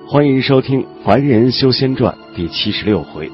欢迎收听《凡人修仙传》第76回。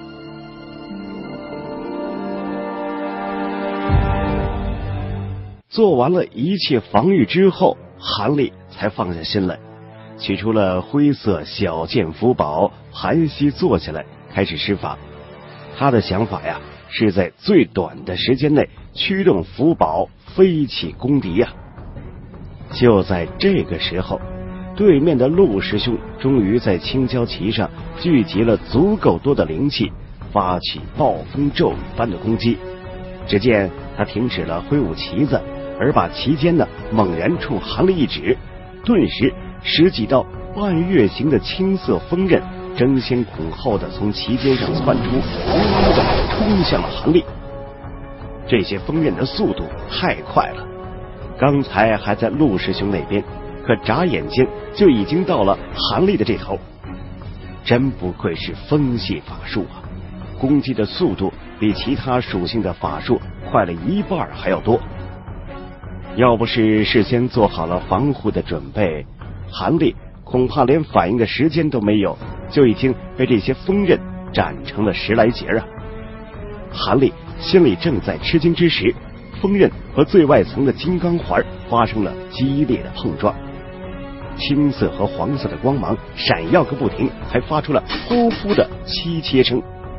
做完了一切防御之后，韩立才放下心来，取出了灰色小剑符宝，盘膝坐下来，开始施法。他的想法呀，是在最短的时间内驱动符宝飞起攻敌呀。就在这个时候，对面的陆师兄终于在青蛟旗上聚集了足够多的灵气，发起暴风骤雨般的攻击。只见他停止了挥舞旗子，而把旗尖呢猛然冲韩立一指，顿时十几道半月形的青色锋刃争先恐后的从旗尖上窜出，呼呼的冲向了韩立。这些锋刃的速度太快了，刚才还在陆师兄那边，可眨眼间就已经到了韩立的这头。真不愧是风系法术啊，攻击的速度比其他属性的法术快了一半还要多。要不是事先做好了防护的准备，韩立恐怕连反应的时间都没有，就已经被这些锋刃斩成了10来节啊。韩立心里正在吃惊之时，锋刃和最外层的金刚环发生了激烈的碰撞，青色和黄色的光芒闪耀个不停，还发出了呼呼的凄切声。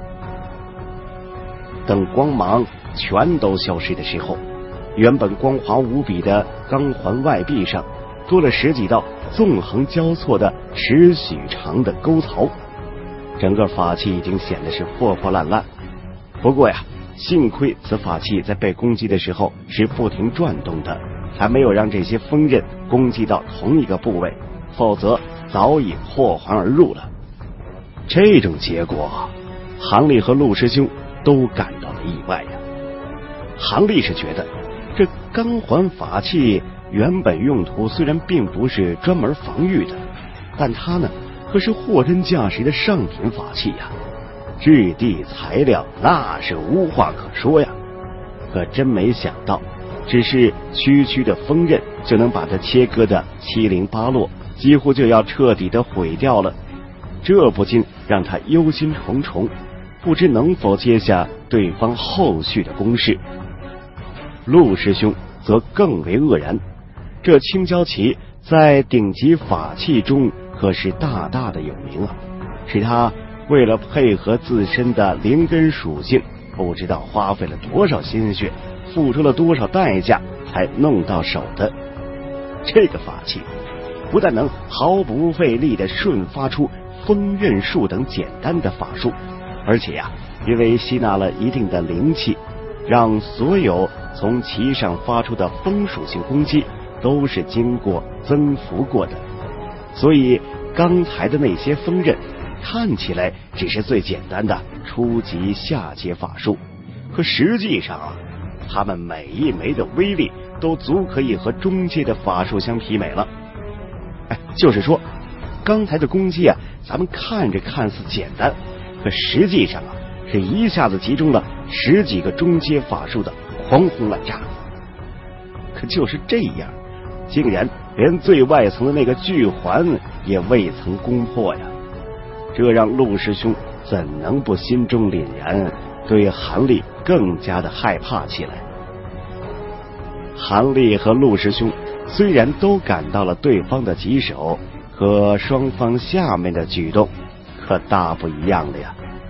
等光芒全都消失的时候，原本光滑无比的钢环外壁上多了10几道纵横交错的10许长的沟槽，整个法器已经显得是破破烂烂。不过呀，幸亏此法器在被攻击的时候是不停转动的，还没有让这些锋刃攻击到同一个部位，否则早已破环而入了。这种结果，韩立和陆师兄都感到了意外呀。韩立是觉得这钢环法器原本用途虽然并不是专门防御的，但它呢可是货真价实的上品法器呀，质地材料那是无话可说呀。可真没想到，只是区区的锋刃就能把它切割的七零八落，几乎就要彻底的毁掉了。这不禁让他忧心忡忡，不知能否接下对方后续的攻势。陆师兄则更为愕然，这青蛟旗在顶级法器中可是大大的有名啊，是他为了配合自身的灵根属性，不知道花费了多少心血，付出了多少代价才弄到手的。这个法器不但能毫不费力地瞬发出风刃术等简单的法术，而且呀，因为吸纳了一定的灵气，让所有从其上发出的风属性攻击都是经过增幅过的，所以刚才的那些锋刃看起来只是最简单的初级下阶法术，可实际上啊，他们每一枚的威力都足可以和中阶的法术相媲美了。就是说刚才的攻击啊，咱们看着看似简单，可实际上啊，是一下子集中了10几个中阶法术的狂轰滥炸。可就是这样，竟然连最外层的那个巨环也未曾攻破呀！这让陆师兄怎能不心中凛然，对韩立更加的害怕起来。韩立和陆师兄虽然都感到了对方的棘手，可双方下面的举动可大不一样的呀。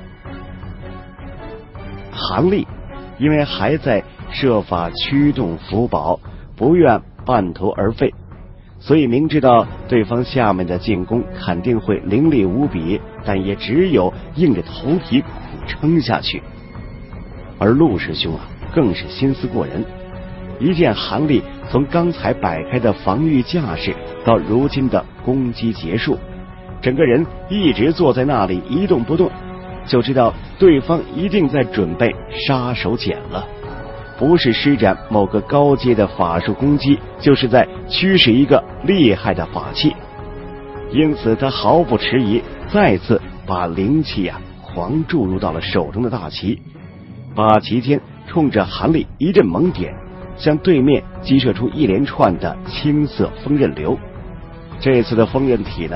韩立因为还在设法驱动符宝，不愿半途而废，所以明知道对方下面的进攻肯定会凌厉无比，但也只有硬着头皮苦撑下去。而陆师兄啊，更是心思过人，一见韩立从刚才摆开的防御架势到如今的攻击结束，整个人一直坐在那里一动不动，就知道对方一定在准备杀手锏了，不是施展某个高阶的法术攻击，就是在驱使一个厉害的法器。因此他毫不迟疑，再次把灵气狂注入到了手中的大旗，把旗尖冲着韩立一阵猛点，向对面击射出一连串的青色锋刃流。这次的锋刃体呢，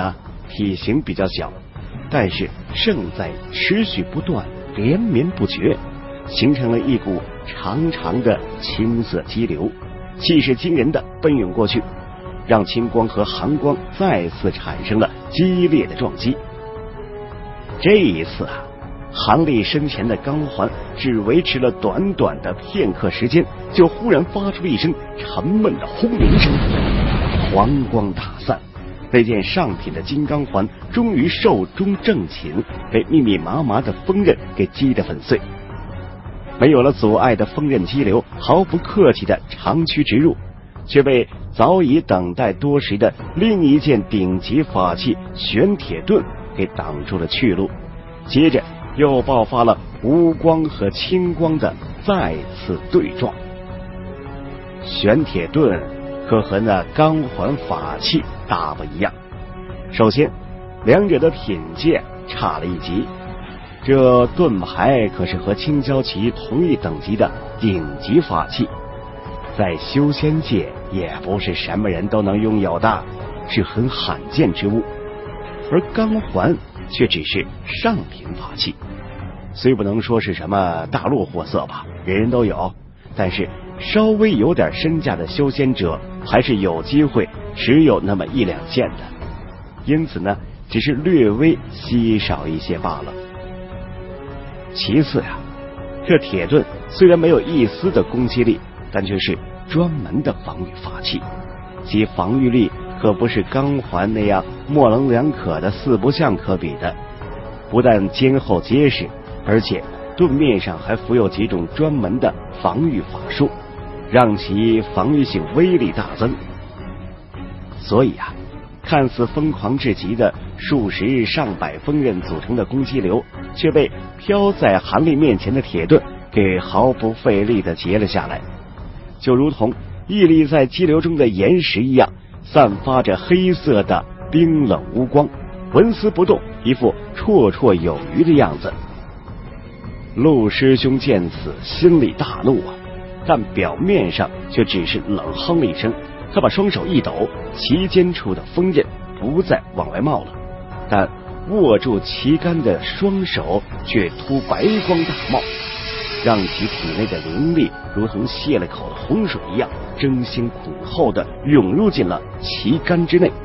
体型比较小，但是胜在持续不断，连绵不绝，形成了一股长长的青色激流，气势惊人的奔涌过去，让青光和寒光再次产生了激烈的撞击。这一次啊，韩立身前的钢环只维持了短短的片刻时间，就忽然发出了一声沉闷的轰鸣声，黄光大散，那件上品的金刚环终于寿终正寝，被密密麻麻的锋刃给击得粉碎。没有了阻碍的锋刃激流毫不客气的长驱直入，却被早已等待多时的另一件顶级法器玄铁盾给挡住了去路。接着又爆发了无光和青光的再次对撞。玄铁盾可和那钢环法器大不一样，首先两者的品鉴差了一级，这盾牌可是和青蛟旗同一等级的顶级法器，在修仙界也不是什么人都能拥有的，是很罕见之物。而钢环却只是上品法器，虽不能说是什么大陆货色吧，人人都有，但是稍微有点身价的修仙者还是有机会持有那么一两件的，因此呢，只是略微稀少一些罢了。其次呀，这铁盾虽然没有一丝的攻击力，但却是专门的防御法器，其防御力可不是钢环那样模棱两可的四不像可比的，不但坚厚结实，而且盾面上还附有几种专门的防御法术，让其防御性威力大增。所以啊，看似疯狂至极的数十上百锋刃组成的攻击流，却被飘在韩立面前的铁盾给毫不费力地截了下来，就如同屹立在激流中的岩石一样，散发着黑色的冰冷无光，纹丝不动，一副绰绰有余的样子。陆师兄见此心里大怒啊，但表面上却只是冷哼了一声，他把双手一抖，旗尖处的锋刃不再往外冒了，但握住旗杆的双手却突白光大冒，让其体内的灵力如同泄了口的洪水一样，争先恐后的涌入进了旗杆之内。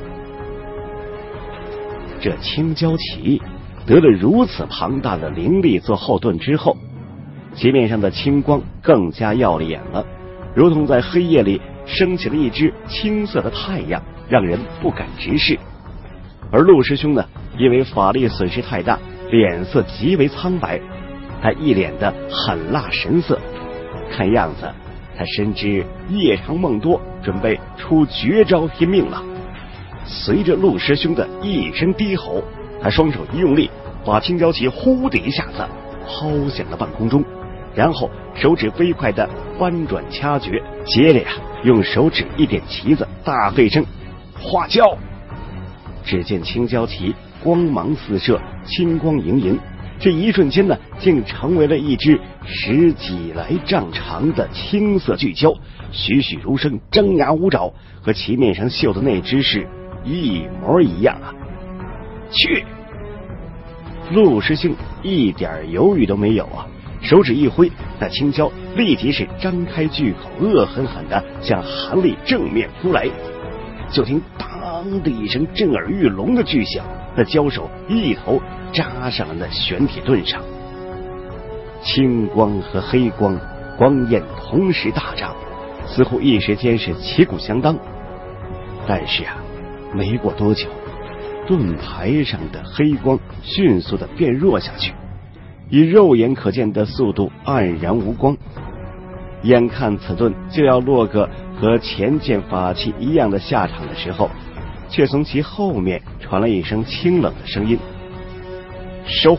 这青蛟旗得了如此庞大的灵力做后盾之后，旗面上的青光更加耀了眼了，如同在黑夜里升起了一只青色的太阳，让人不敢直视。而陆师兄呢，因为法力损失太大，脸色极为苍白，他一脸的狠辣神色，看样子他深知夜长梦多，准备出绝招拼命了。随着陆师兄的一声低吼，他双手一用力，把青蛟旗呼的一下子抛向了半空中，然后手指飞快的翻转掐诀，接着呀，用手指一点旗子，大喝一声花椒。只见青蛟旗光芒四射，青光盈盈，这一瞬间呢，竟成为了一只10几来丈长的青色巨蛟，栩栩如生，张牙舞爪，和旗面上绣的那只是一模一样啊！去！陆师兄一点犹豫都没有啊，手指一挥，那青蛟立即是张开巨口，恶狠狠地向韩立正面扑来。就听当的一声震耳欲聋的巨响，那蛟手一头扎上了那玄铁盾上。青光和黑光光焰同时大涨，似乎一时间是旗鼓相当。但是啊，没过多久，盾牌上的黑光迅速的变弱下去，以肉眼可见的速度黯然无光。眼看此盾就要落个和前件法器一样的下场的时候，却从其后面传来一声清冷的声音：收！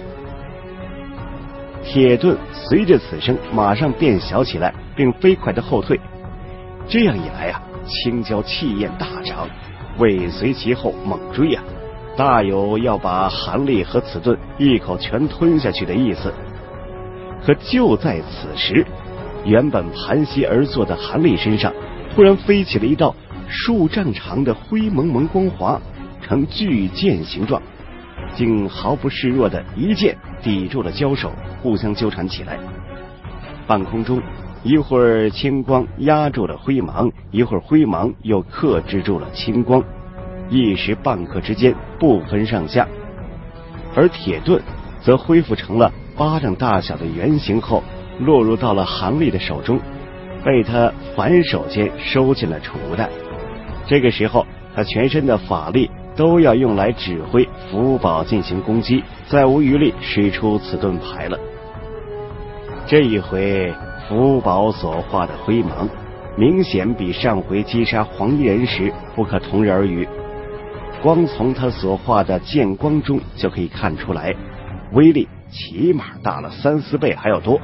铁盾随着此声马上变小起来，并飞快的后退。这样一来啊，青蛟气焰大涨，尾随其后猛追啊，大有要把韩立和此盾一口全吞下去的意思。可就在此时，原本盘膝而坐的韩立身上突然飞起了一道数丈长的灰蒙蒙光华， 呈巨剑形状，竟毫不示弱的一剑抵住了交手，互相纠缠起来。半空中，一会儿青光压住了灰芒，一会儿灰芒又克制住了青光，一时半刻之间不分上下。而铁盾则恢复成了巴掌大小的圆形后，落入到了韩立的手中，被他反手间收进了储物袋。这个时候，他全身的法力都要用来指挥福宝进行攻击，再无余力使出此盾牌了。这一回福宝所化的灰芒明显比上回击杀黄衣人时不可同日而语，光从他所化的剑光中就可以看出来，威力起码大了3-4倍还要多。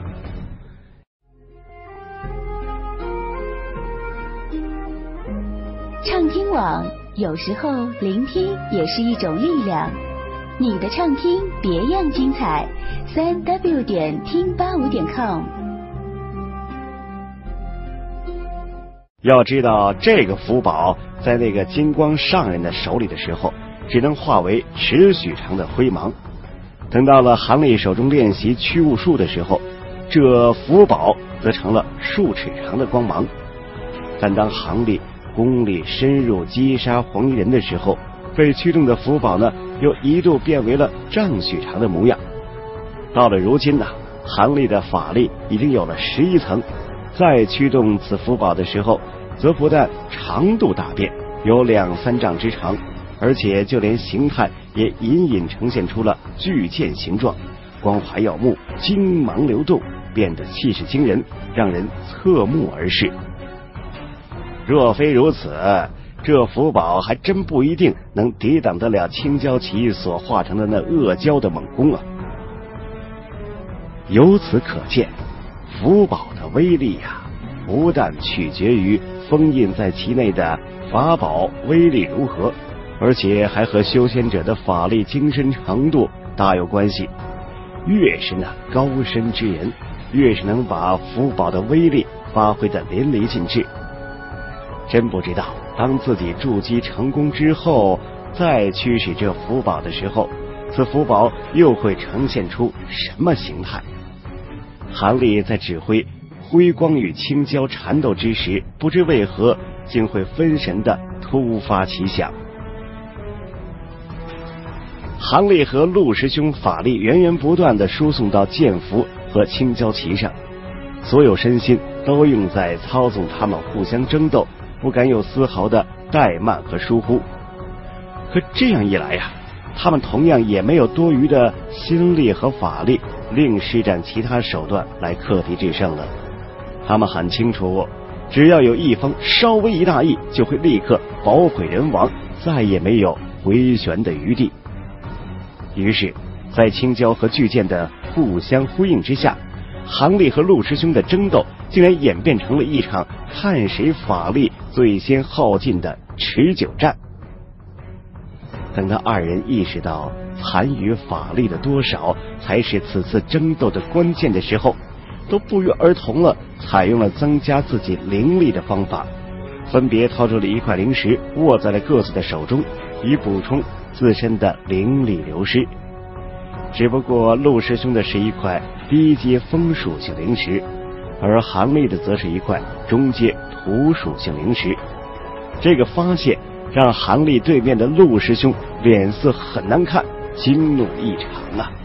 畅听网，有时候聆听也是一种力量。你的畅听别样精彩，3w 点听85.com。 要知道，这个福宝在那个金光上人的手里的时候，只能化为尺许长的灰芒。等到了韩立手中练习驱雾术的时候，这福宝则成了数尺长的光芒。但当韩立功力深入击杀黄衣人的时候，被驱动的福宝呢，又一度变为了丈许长的模样。到了如今呢，韩立的法力已经有了11层，再驱动此福宝的时候，则不但长度大变，有2-3丈之长，而且就连形态也隐隐呈现出了巨剑形状，光华耀目，金芒流动，变得气势惊人，让人侧目而视。若非如此，这福宝还真不一定能抵挡得了青椒旗所化成的那恶蛟的猛攻啊！由此可见，福宝的威力啊，不但取决于封印在其内的法宝威力如何，而且还和修仙者的法力精深程度大有关系。越是那高深之人，越是能把福宝的威力发挥得淋漓尽致。真不知道当自己筑基成功之后，再驱使这福宝的时候，此福宝又会呈现出什么形态？韩立在指挥辉光与青椒缠斗之时，不知为何竟会分神的突发奇想。韩立和陆师兄法力源源不断的输送到剑符和青椒旗上，所有身心都用在操纵他们互相争斗，不敢有丝毫的怠慢和疏忽。可这样一来呀，他们同样也没有多余的心力和法力另施展其他手段来克敌制胜了。他们很清楚，只要有一方稍微一大意，就会立刻宝毁人亡，再也没有回旋的余地。于是在青椒和巨剑的互相呼应之下，韩立和陆师兄的争斗竟然演变成了一场看谁法力最先耗尽的持久战。等到二人意识到残余法力的多少才是此次争斗的关键的时候，都不约而同了采用了增加自己灵力的方法，分别掏出了一块灵石握在了各自的手中，以补充自身的灵力流失。只不过陆师兄的是一块低阶风属性灵石，而韩立的则是一块中阶土属性灵石。这个发现让韩立对面的陆师兄脸色很难看，惊怒异常啊！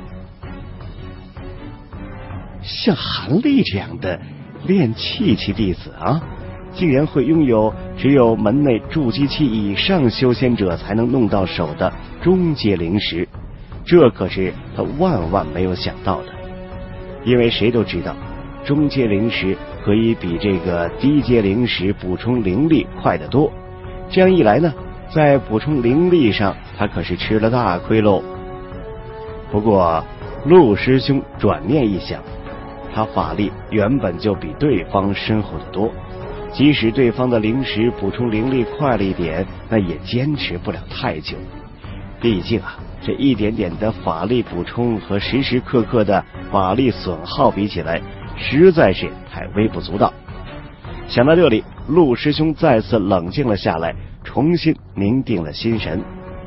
像韩立这样的炼气期弟子啊，竟然会拥有只有门内筑基期以上修仙者才能弄到手的中阶灵石，这可是他万万没有想到的。因为谁都知道，中阶灵石可以比这个低阶灵石补充灵力快得多，这样一来呢，在补充灵力上他可是吃了大亏喽。不过陆师兄转念一想，他法力原本就比对方深厚得多，即使对方的灵石补充灵力快了一点，那也坚持不了太久。毕竟啊，这一点点的法力补充和时时刻刻的法力损耗比起来，实在是太微不足道。想到这里，陆师兄再次冷静了下来，重新凝定了心神，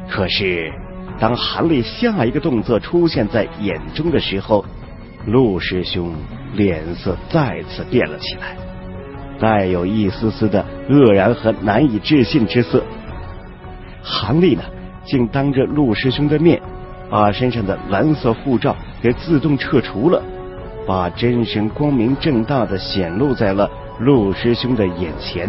可是当韩立下一个动作出现在眼中的时候，陆师兄脸色再次变了起来，带有一丝丝的愕然和难以置信之色。韩立呢，竟当着陆师兄的面把身上的蓝色护罩给自动撤除了，把真身光明正大的显露在了陆师兄的眼前。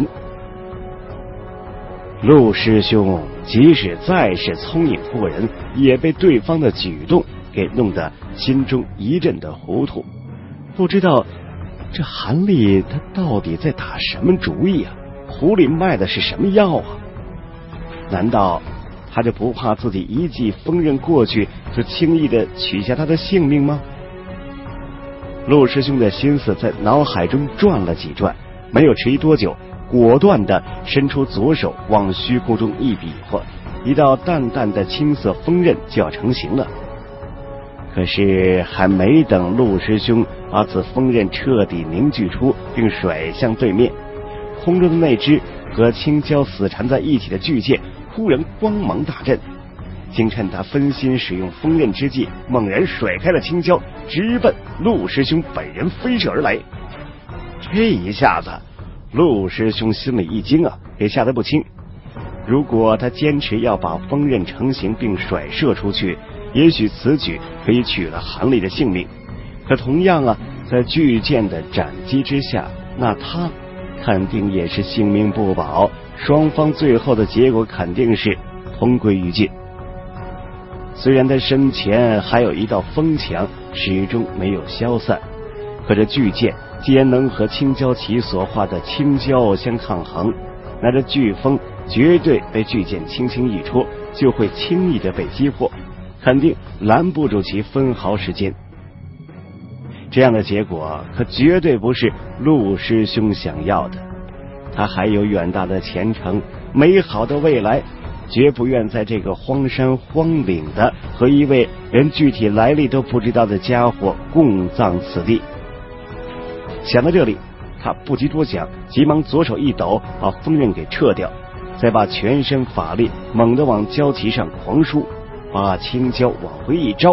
陆师兄即使再是聪颖过人，也被对方的举动给弄得心中一阵的糊涂，不知道这韩立他到底在打什么主意啊？壶里卖的是什么药啊？难道他就不怕自己一记锋刃过去就轻易的取下他的性命吗？陆师兄的心思在脑海中转了几转，没有迟疑多久，果断的伸出左手往虚空中一比划，一道淡淡的青色锋刃就要成型了。可是还没等陆师兄把此锋刃彻底凝聚出并甩向对面，空中的那只和青椒死缠在一起的巨剑忽然光芒大振，竟趁他分心使用锋刃之际，猛然甩开了青椒，直奔陆师兄本人飞射而来。这一下子陆师兄心里一惊啊，给吓得不轻。如果他坚持要把锋刃成型并甩射出去，也许此举可以取了韩立的性命，可同样啊，在巨剑的斩击之下，那他肯定也是性命不保，双方最后的结果肯定是同归于尽。虽然他身前还有一道风墙始终没有消散，可这巨剑既然能和青椒旗所画的青椒相抗衡，那这飓风绝对被巨剑轻轻一戳就会轻易的被击破，肯定拦不住其分毫时间。这样的结果可绝对不是陆师兄想要的，他还有远大的前程，美好的未来，绝不愿在这个荒山荒岭的和一位连具体来历都不知道的家伙共葬此地。想到这里，他不及多想，急忙左手一抖，把锋刃给撤掉，再把全身法力猛地往胶旗上狂输，把青椒往回一招。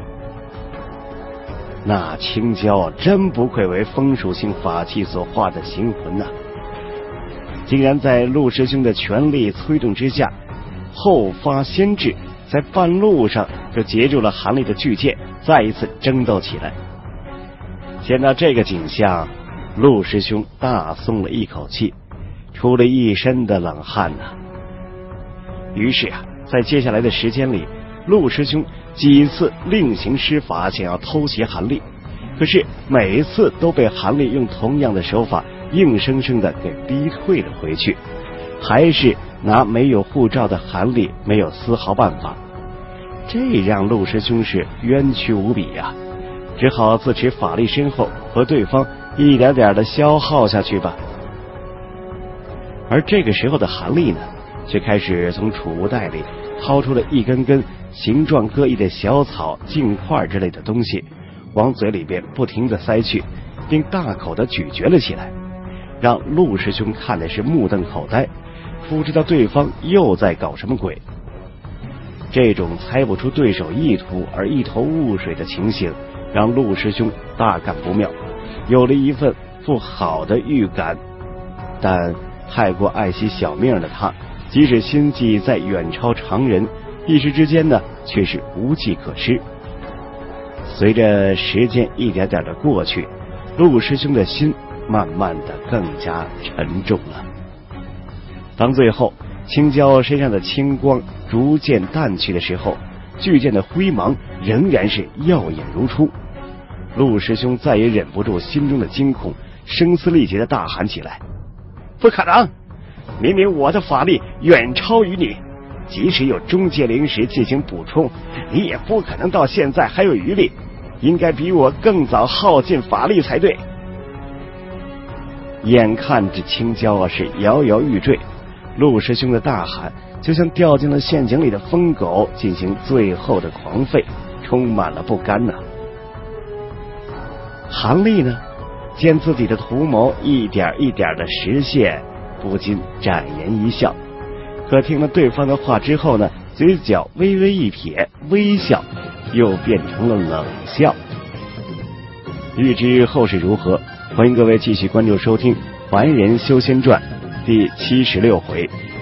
那青椒真不愧为风属性法器所化的形魂呐，竟然在陆师兄的全力催动之下，后发先至，在半路上就截住了韩立的巨剑，再一次争斗起来。见到这个景象，陆师兄大松了一口气，出了一身的冷汗呐。于是啊，在接下来的时间里，陆师兄几次另行施法想要偷袭韩立，可是每一次都被韩立用同样的手法硬生生的给逼退了回去，还是拿没有护照的韩立没有丝毫办法。这让陆师兄是冤屈无比啊，只好自持法力深厚，和对方一点点的消耗下去吧。而这个时候的韩立呢，却开始从储物袋里掏出了一根根形状各异的小草、茎块之类的东西，往嘴里边不停的塞去，并大口的咀嚼了起来，让陆师兄看的是目瞪口呆，不知道对方又在搞什么鬼。这种猜不出对手意图而一头雾水的情形，让陆师兄大感不妙，有了一份不好的预感。但太过爱惜小命的他，即使心计再远超常人，一时之间呢，却是无计可施。随着时间一点点的过去，陆师兄的心慢慢的更加沉重了。当最后青椒身上的青光逐渐淡去的时候，巨剑的辉芒仍然是耀眼如初。陆师兄再也忍不住心中的惊恐，声嘶力竭的大喊起来：不可能！明明我的法力远超于你，即使有中阶灵石进行补充，你也不可能到现在还有余力，应该比我更早耗尽法力才对。眼看着青椒是摇摇欲坠，陆师兄的大喊就像掉进了陷阱里的疯狗，进行最后的狂吠，充满了不甘呐。韩立呢，见自己的图谋一点一点的实现，不禁展颜一笑。可听了对方的话之后呢， 嘴角微微一撇，微笑又变成了冷笑。欲知后事如何，欢迎各位继续关注收听《凡人修仙传》第76回